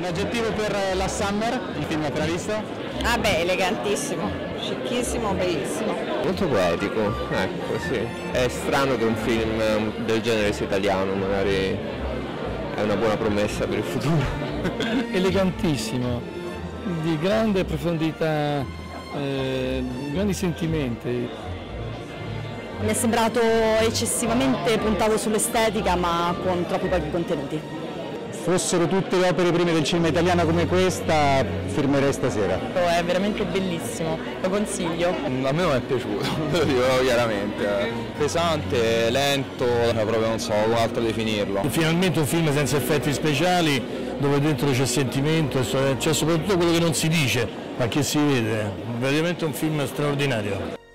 aggettivo per la Summer, il film appena visto? Ah beh, elegantissimo, scicchissimo, bellissimo. Molto poetico, ecco sì. È strano che un film del genere sia italiano, magari è una buona promessa per il futuro. Elegantissimo, di grande profondità, grandi sentimenti. Mi è sembrato eccessivamente puntato sull'estetica ma con troppi pochi contenuti. Fossero tutte le opere prime del cinema italiano come questa, firmerei stasera. È veramente bellissimo, lo consiglio. A me non è piaciuto, lo dico chiaramente. Pesante, lento, proprio non so come altro definirlo. Finalmente un film senza effetti speciali, dove dentro c'è sentimento, c'è soprattutto quello che non si dice, ma che si vede. Veramente un film straordinario.